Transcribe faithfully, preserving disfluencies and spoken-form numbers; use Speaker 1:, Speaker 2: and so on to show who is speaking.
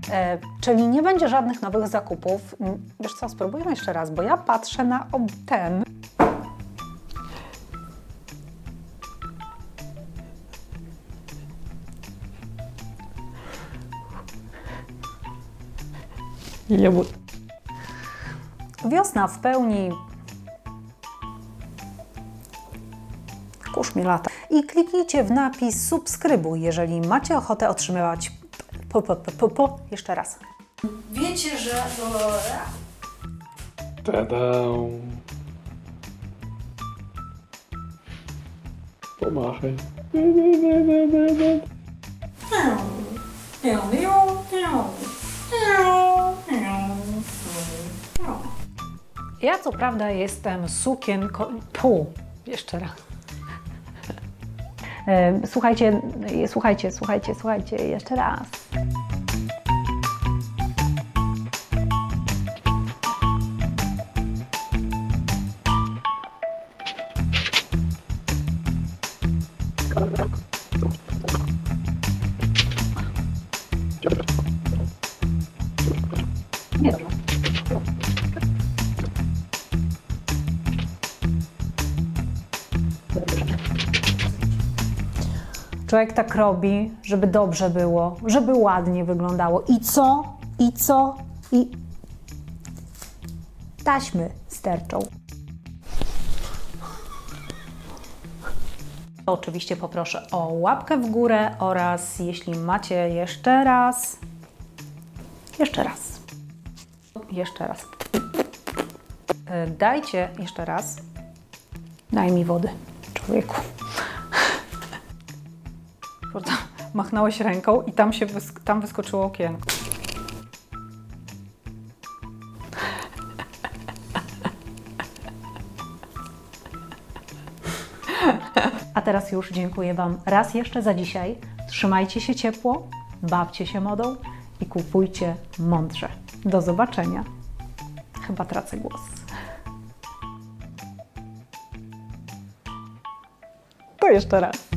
Speaker 1: E, czyli nie będzie żadnych nowych zakupów. Wiesz co, spróbujmy jeszcze raz, bo ja patrzę na ten. Wiosna w pełni. Kurz mi lata. I kliknijcie w napis subskrybuj, jeżeli macie ochotę otrzymywać po, po, po, po, po. Jeszcze raz. Wiecie, że...
Speaker 2: Tada! Pomachaj.
Speaker 1: Ja co prawda jestem sukienko... Pół. Jeszcze raz. Słuchajcie, słuchajcie, słuchajcie, słuchajcie, jeszcze raz. Nie dobrze. Człowiek tak robi, żeby dobrze było, żeby ładnie wyglądało. I co? I co? I taśmy sterczą. Oczywiście poproszę o łapkę w górę oraz jeśli macie jeszcze raz, jeszcze raz, jeszcze raz, dajcie jeszcze raz, daj mi wody, człowieku. Machnąłeś ręką i tam się wysk tam wyskoczyło okienko. A teraz już dziękuję Wam raz jeszcze za dzisiaj. Trzymajcie się ciepło, bawcie się modą i kupujcie mądrze. Do zobaczenia. Chyba tracę głos. To jeszcze raz.